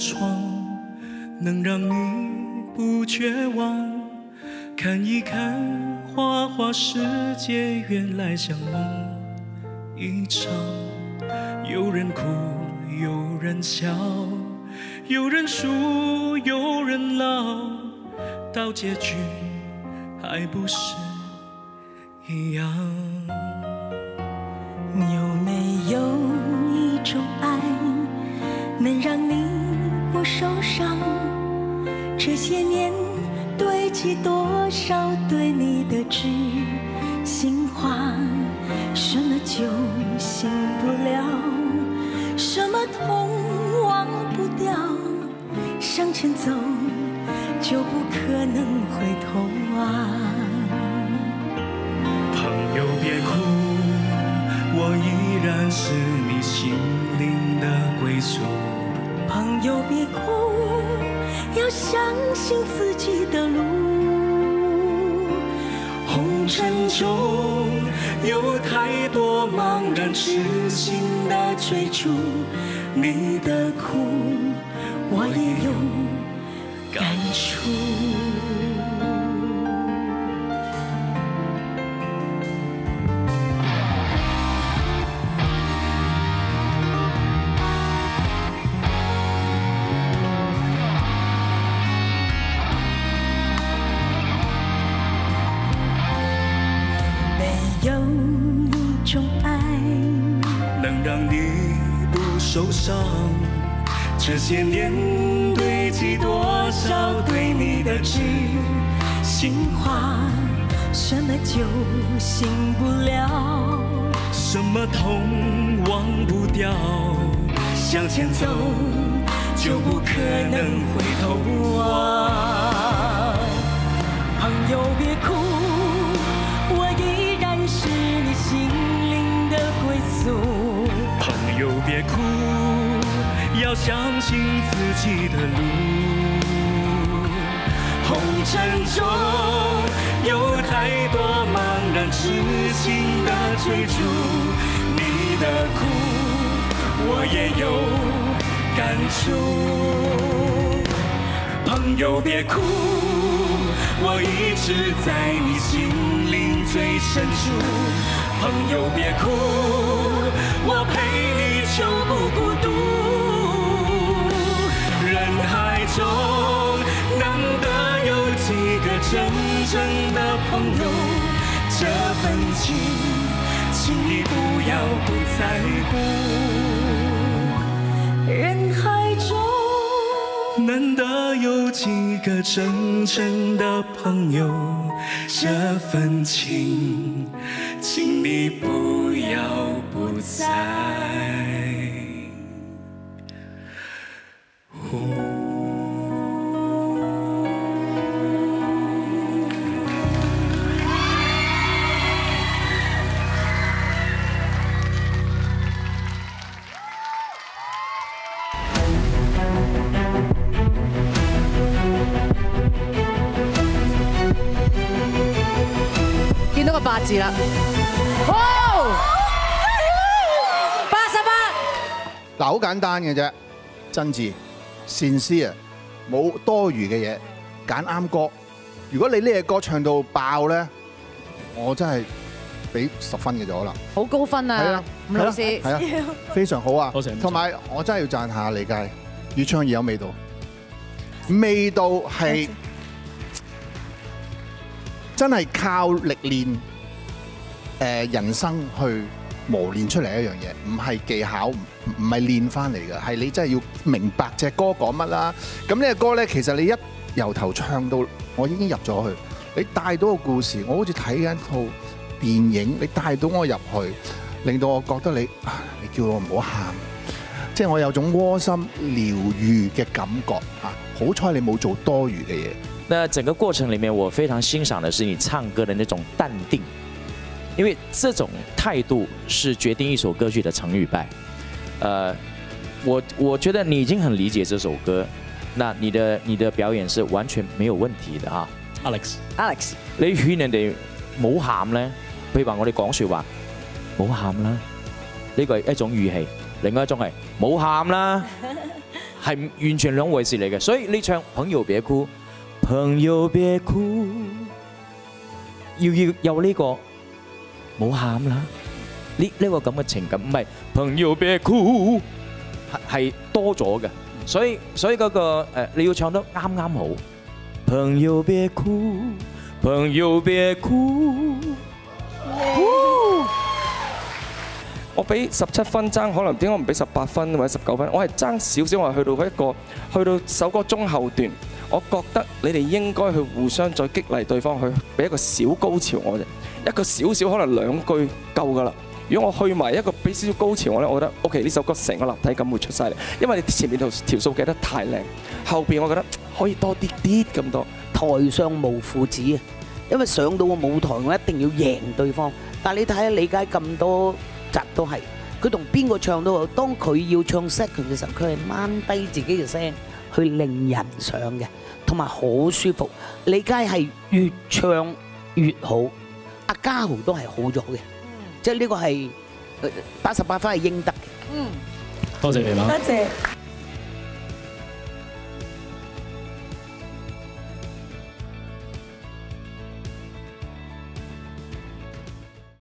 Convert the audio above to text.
窗，能让你不绝望。看一看花花世界，原来像梦一场。有人哭，有人笑，有人输，有人老，到结局还不是一样。 有没有一种爱，能让你不受伤？这些年堆积多少对你的知心话？什么酒醒不了，什么痛忘不掉，向前走就不可能回头啊。 朋友别哭，我依然是你心灵的归宿。 朋友别哭，要相信自己的路。 红尘中有太多茫然痴心的追逐，你的苦我也有感触。 有一种爱， 能让你不受伤。这些年堆积多少对你的知心话？ 什么酒醒不了， 什么痛忘不掉，向前走就不可能回头啊。 朋友别哭，我依然是你心灵的归宿。 朋友别哭，要相信自己的路。红尘中有太多茫然痴心的追逐，你的苦我也有感触。朋友别哭，我一直在你心灵最深处。朋友别哭，我陪你就不孤独。人海中难得有几个真正的朋友，这份情，请你不要不在乎。 人海中难得有几个真正的朋友，这份情，请你不要不在乎。 見到個8字啦，好88。 嗱，好簡單嘅啫，真摯、善思啊，冇多餘嘅嘢，揀啱歌。如果你呢隻歌唱到爆咧，我真係俾10分嘅咗啦。 好高分啊，吳老師， 係啊，非常好啊。 多謝。 同埋我真係要讚下李佳，越唱越有味道，味道係真係靠歷練人生去磨練出嚟一樣嘢，唔係技巧，唔係練翻嚟嘅，係你真係要明白隻歌講乜啦。咁呢隻歌咧，其實你一由頭唱到，我已經入咗去，你帶到個故事，我好似睇緊套電影，你帶到我入去，令到我覺得你叫我唔好喊，即係我有種窩心療愈嘅感覺啊！好彩你冇做多餘嘅嘢。 那整個過程裡面，我非常欣賞的是你唱歌的那種淡定，因為這種態度是決定一首歌曲的成與敗。我覺得你已經很理解這首歌，那你的表演是完全沒有問題的啊 ，Alex， 你勸人哋冇喊咧，譬如話我哋講説話冇喊啦，呢個係一種語氣，另外一種係冇喊啦， 係完全兩回事嚟嘅。所以你唱朋友別哭，朋友別哭，要有呢個冇喊啦，呢個咁嘅情感，唔係朋友別哭係多咗嘅。所以嗰個你要唱得啱啱好。朋友別哭，朋友別哭。 我俾17分爭，可能點解我唔俾18分或者19分？我係爭少少，我係去到首歌中後段，我覺得你哋應該去互相再激勵對方，去俾一個小高潮我哋，一個少少可能2句夠㗎啦。如果我去埋一個俾少少高潮我咧，我覺得 OK 呢首歌成個立體感會出晒嚟，因為你前面條數記得太靚，後邊我覺得可以多啲咁多。 台上無父子啊，因為上到個舞台我一定要贏對方，但係你睇下李佳咁多集都係，佢同邊個唱都好，當佢要唱 second 嘅時候，佢係掹低自己嘅聲去令人上嘅，同埋好舒服。李佳係越唱越好，阿嘉豪都係好咗嘅，即係呢個係88分係應得嘅。 多謝你啦， 多謝。